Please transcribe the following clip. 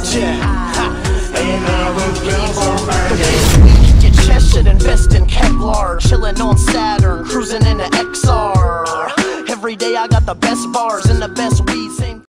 Yeah. And all those girls are mine. Your chest should invest in Kevlar. Chillin' on Saturn, cruising in the XR. Every day I got the best bars and the best weed. Same